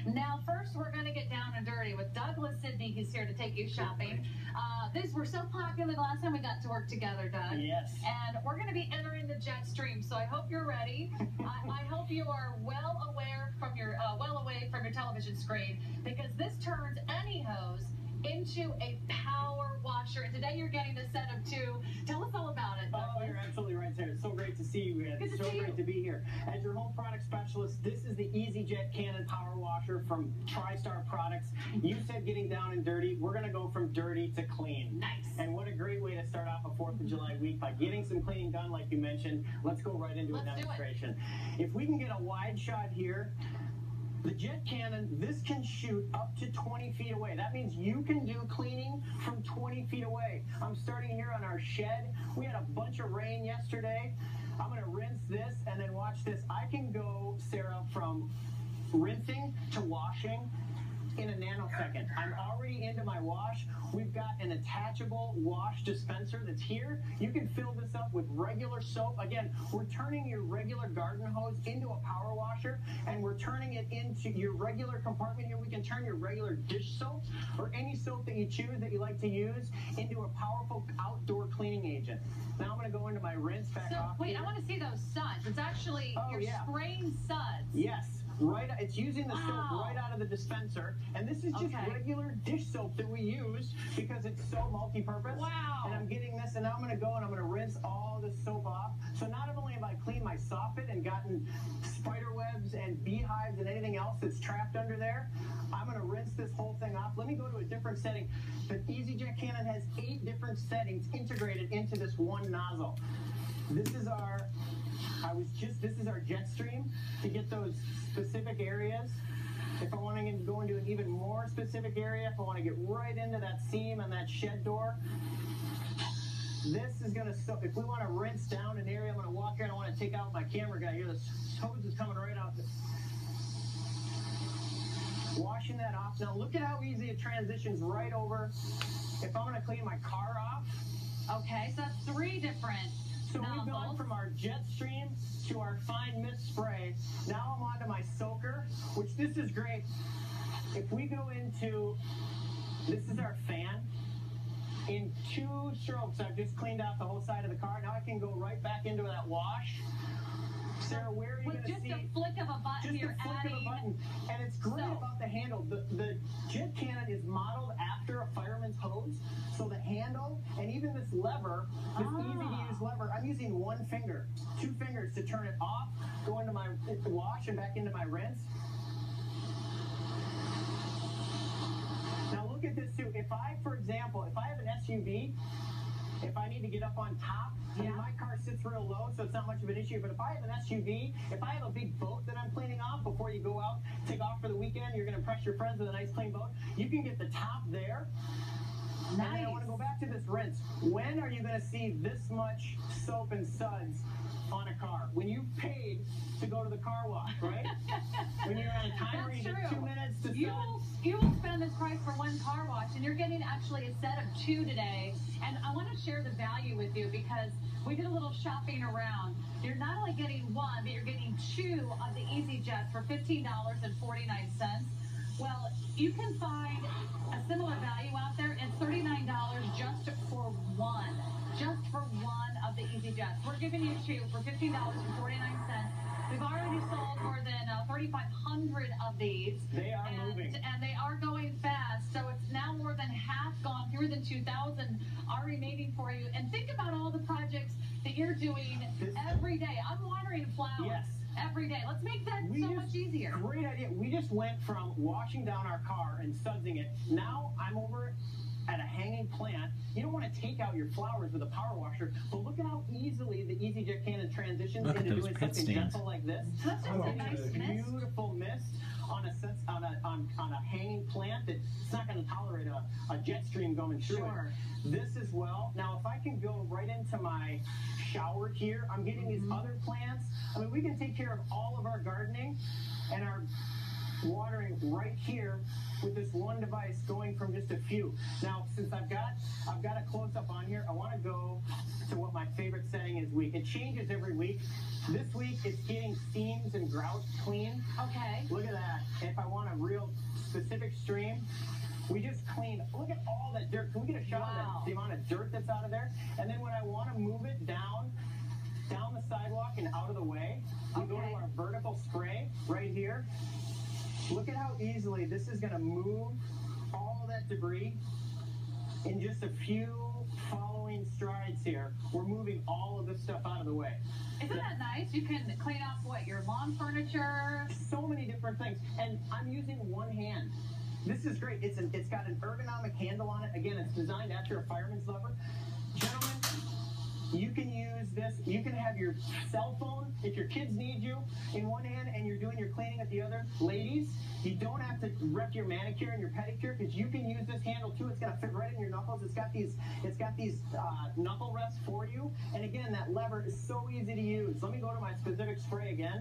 Now, first, we're going to get down and dirty with Douglas Sidney. He's here to take you shopping. These were so popular the last time we got to work together, Doug. Yes. And we're going to be entering the Jetstream, so I hope you're ready. I hope you are well aware from your away from your television screen, because this turns any hose into a power washer. And today you're getting a set of two. Tell us all about it, Douglas. Oh, you're absolutely right, Sarah. It's so great to see you. It's so great to be here. As your home product specialist, this is the EasyJet Cannon Power Washer from TriStar Products. You said getting down and dirty. We're going to go from dirty to clean. Nice. And what a great way to start off a 4th of July week by getting some cleaning done, like you mentioned. Let's go right into a demonstration. If we can get a wide shot here, the Jet Cannon, this can shoot up to 20 feet away. That means you can do cleaning from 20 feet away. I'm starting here on our shed. We had a bunch of rain yesterday. I'm going to rinse this and then watch this. I can go, Sarah, from rinsing to washing in a nanosecond. I'm already into my wash. We've got an attachable wash dispenser that's here. You can fill this up with regular soap. Again, we're turning your regular garden hose into a power washer, and we're turning it into your regular compartment here. We can turn your regular dish soap or any soap that you choose that you like to use into a powerful outdoor cleaning agent. Now I'm going to go into my rinse back off. Wait, here. I want to see those suds. It's actually, you're spraying suds. Yes. Right, it's using the soap right out of the dispenser, and this is just regular dish soap that we use because it's so multi-purpose. Wow! And I'm getting this, and now I'm going to go and I'm going to rinse all this soap off. So not only have I cleaned my soffit and gotten spider webs and beehives and anything else that's trapped under there, I'm going to rinse this whole thing off. Let me go to a different setting. The EasyJet Cannon has 8 different settings integrated into this one nozzle. This is our Jetstream to get those specific areas. If I want to go into an even more specific area, if I want to get right into that seam and that shed door, this is going to stop. If we want to rinse down an area, I'm going to walk here and I want to take out my camera guy here. The hose is coming right out. Washing that off. Now look at how easy it transitions right over. If I'm going to clean my car off. Okay, so that's 3 different So nozzles. we've gone from our Jetstream to our fine mist spray. Now I'm onto my soaker, which this is great. If we go into, this is our fan. In 2 strokes, I've just cleaned out the whole side of the car. Now I can go right back into that wash. Sarah, where are you going to see? With just a flick of a button, Just a flick of a button. And it's great about the handle. The Jet Cannon is modeled after a fireman's hose. So the handle and even this lever, this easy-to-use lever, I'm using 1 finger, 2 fingers to turn it off, go into my wash and back into my rinse. Now look at this too. If I, for example, if I have an SUV, if I need to get up on top, my car sits real low, so it's not much of an issue. But if I have an SUV, if I have a big boat that I'm cleaning off before you go out, take off for the weekend, you're going to impress your friends with a nice clean boat, you can get the top there. Nice. And then I want to go back to this rinse. When are you going to see this much soap and suds on a car? When you paid to go to the car wash, right? When you're on a timer, you get 2 minutes to you will spend this price for 1 car wash, and you're getting actually a set of 2 today. And I want to share the value with you because we did a little shopping around. You're not only getting 1, but you're getting 2 of the EasyJets for $15.49. Well, you can find a similar value out there. It's $39 just for 1. Just for 1 of the EasyJets. We're giving you 2 for $15.49. We've already sold more than 3,500 of these. They are moving. And they are going fast. So it's now more than half gone. Fewer than 2,000 are remaining for you. And think about all the projects that you're doing every day. I'm watering flowers. Yes. Every day. Let's make that so much easier. Great idea. We just went from washing down our car and sudsing it. Now I'm over at a hanging plant. You don't want to take out your flowers with a power washer, but look at how easily the EasyJet Cannon transitions into doing something gentle like this. That's just a nice beautiful mist on a hanging plant that's not going to tolerate a jet stream going through it. This as well. Now, if I can go right into my shower here, I'm getting these other plants. I mean, we can take care of all of our gardening and our watering right here with this one device, going from just a few. Now, since I've got a close-up on here, I want to go to what my favorite setting is week. It changes every week. This week, it's getting seams and grouts clean. Okay. Look at that. If I want a real specific stream. We just cleaned. Look at all that dirt. Can we get a shot of the amount of dirt that's out of there? And then when I want to move it down the sidewalk and out of the way, we go to our vertical spray right here. Look at how easily this is going to move all of that debris in just a few following strides here. We're moving all of this stuff out of the way. Isn't that nice? You can clean off, your lawn furniture? So many different things. And I'm using one hand. This is great. It's got an ergonomic handle on it. Again, it's designed after a fireman's lever. Gentlemen, you can use this. You can have your cell phone, if your kids need you, in one hand and you're doing your cleaning with the other. Ladies, you don't have to wreck your manicure and your pedicure because you can use this handle too. It's going to fit right in your knuckles. It's got these knuckle rests for you. And again, that lever is so easy to use. Let me go to my specific spray again.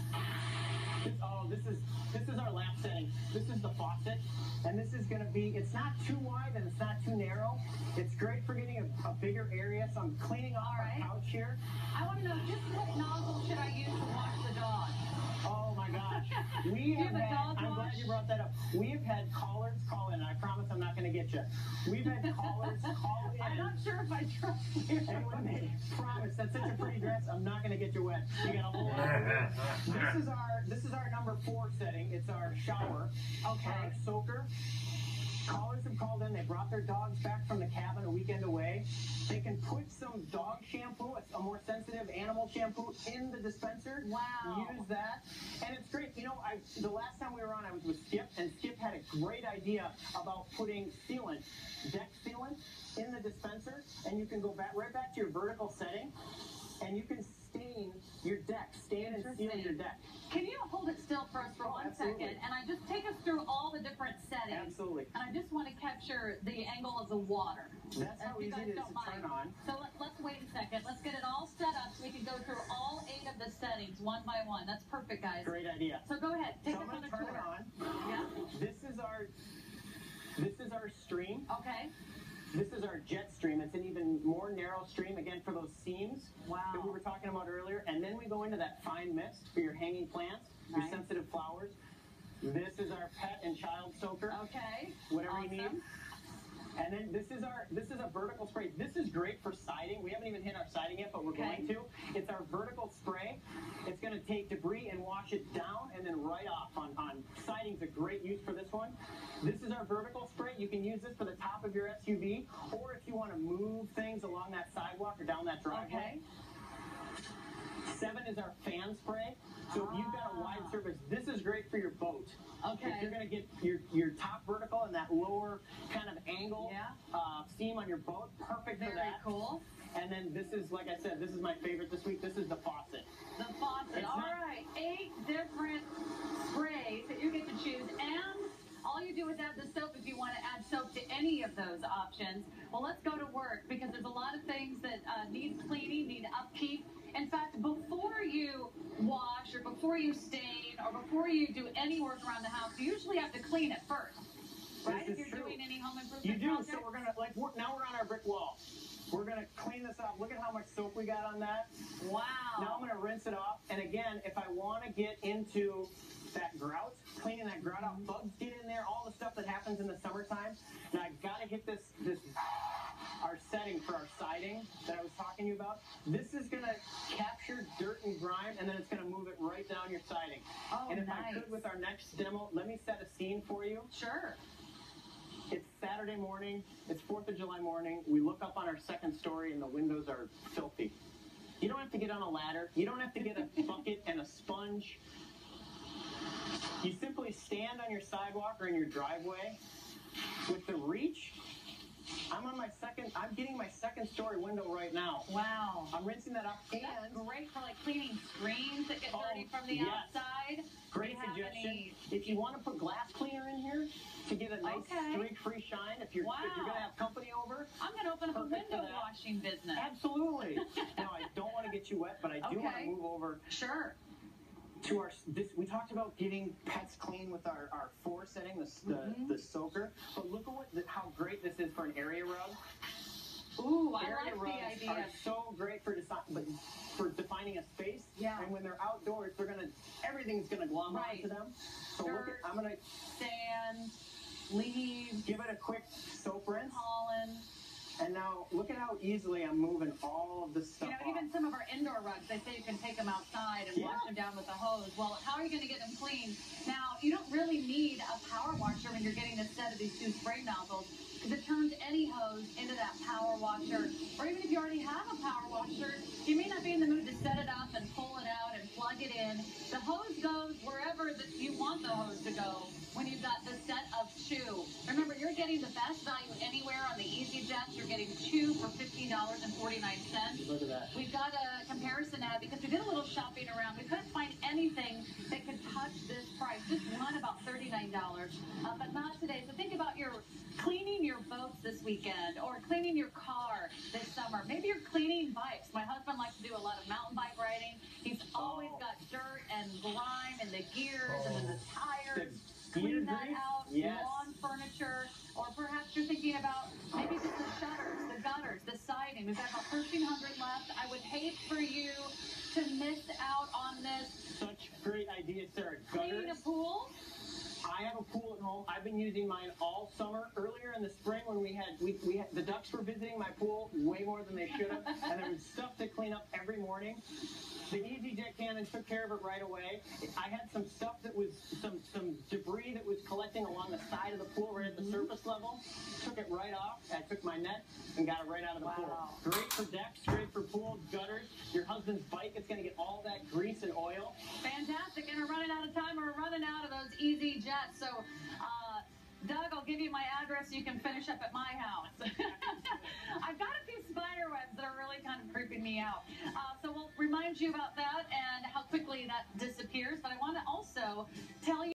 This is our lap setting. This is the faucet, and this is going to be, it's not too wide and it's not too narrow. It's great for getting a bigger area, so I'm cleaning off our couch here. I want to know, just what nozzle should I use to wash the dog? Oh my gosh. I'm glad you brought that up. We have had callers call in, and I promise I'm not going to get you. We've had callers call in. I'm not sure if I trust you. And when they promise, that's such a pretty dress, I'm not going to get you wet. You got a whole lot. This is our number 4 setting. It's our shower. Okay. Our soaker. Callers have called in. They brought their dogs back from the cabin a weekend away. They can put some dog shampoo, a more sensitive animal shampoo, in the dispenser. Wow. Use that. And it's great. You know, the last time we were on, I was with Skip, and Skip had a great idea about putting sealant, deck sealant, in the dispenser, and you can go right back to your vertical setting, and you can stain your deck, stain and seal your deck. Can you hold it still for us for 1 second? And I just take us through all the different settings. Absolutely. And I just want to capture the angle of the water. That's how easy it is to turn on. So let's wait a second. Let's get it all set up so we can go through all 8 of the settings one by one. That's perfect, guys. Great idea. So go ahead. Take us on a tour. Turn it on. Yeah. This is our stream. Okay. This is our jet stream. It's an even more narrow stream, again, for those seams that we were talking about earlier. And then we go into that fine mist for your hanging plants, your sensitive flowers. This is our pet and child soaker. Okay. Whatever you need. And then this is a vertical spray. This is great for siding. We haven't even hit our siding yet, but we're going to. It's our vertical spray. It's going to take debris and wash it down and then right off on siding's a great use for this one. This is our vertical spray. You can use this for the top of your SUV, or if you want to move things along that sidewalk or down that driveway. 7 is our fan spray. So if you've got a wide surface, this is great for your boat. Okay. If you're going to get your top vertical and that lower kind of angle seam on your boat, perfect for that. Very cool. And then this is, like I said, this is my favorite this week. This is the faucet. The faucet. All right. 8 different sprays that you get to choose. And all you do is add the soap if you want to add soap to any of those options. Well, let's go to work because there's a lot of things that need cleaning, need upkeep. In fact, before you wash or before you stain or before you do any work around the house, you usually have to clean it first, right? If you're doing any home improvement You do. project? So we're gonna now we're on our brick wall. We're gonna clean this up. Look at how much soap we got on that. Wow. Now I'm gonna rinse it off. And again, if I want to get into that grout, cleaning that grout out, bugs get in there, all the stuff that happens in the summertime. Now I gotta hit this our setting for our siding that I was talking to you about. This is gonna capture dirt and grime, and then it's gonna move it right down your siding. Oh, and if nice. I could, with our next demo, let me set a scene for you. Sure. It's Saturday morning. It's 4th of July morning. We look up on our second story, and the windows are filthy. You don't have to get on a ladder. You don't have to get a bucket and a sponge. You simply stand on your sidewalk or in your driveway with the reach. I'm getting my second story window right now. Wow. I'm rinsing that up. That's great for like cleaning screens that get dirty from the outside. Great suggestion. If you want to put glass cleaner in here to get a nice streak-free shine, if you're going to have company over. I'm going to open up a window washing business. Absolutely. Now, I don't want to get you wet, but I do want to move over. Sure. To we talked about getting pets clean with our 4 setting, the soaker. But look at how great this is for an area rug. Ooh, I Area like the rugs idea. are so great for defining a space. Yeah. And when they're outdoors, everything's gonna glom Right. onto them. So Dirt, I'm gonna sand, leaves, give it a quick soap rinse. pollen. And now look at how easily I'm moving all of this stuff. Even some of our indoor rugs, they say you can take them outside and wash them down with a hose. Well, how are you going to get them clean? Now, you don't really need a power washer when you're getting a set of these 2 spray nozzles, because it turns any hose into that power washer. Or even if you already have a power washer, you may not be in the mood to set it up and pull it out and plug it in. The hose goes wherever that you want the hose to go when you've got the set of 2. Remember, you're getting the best value anywhere on the EasyJet. You're getting 2 for $15.49. Look at that. We've got a comparison ad because we did a little shopping around. We couldn't find anything that could touch this price. Just one about $39, but not today. So think about your cleaning your boats this weekend or cleaning your car this summer. Maybe you're cleaning bikes. My husband likes to do a lot of mountain bike riding. He's always got dirt and grime in the gears and in the tires. Clean that out, lawn furniture, or perhaps you're thinking about maybe just the shutters, the gutters, the siding. We've got about 1,300 left. I would hate for you to miss out on this. Such great ideas, Sarah. Cleaning a pool. I have a pool at home. I've been using mine all summer. Earlier in the spring, when we had the ducks were visiting my pool way more than they should have, and there was stuff to clean up every morning. The EasyJet Cannon took care of it right away. I had some stuff that was some debris that was collecting along the side of the pool, right at the surface level. Took it right off. I took my net and got it right out of the pool. Great for decks, great for pools, gutters. Your husband's bike is going to get all that grease and oil. Fantastic. And we're running out of time. We're running out of those EasyJets. So, Doug, I'll give you my address so you can finish up at my house. I've got a few spider webs that are really kind of creeping me out. So we'll remind you about that and how quickly that disappears. But I want to also tell you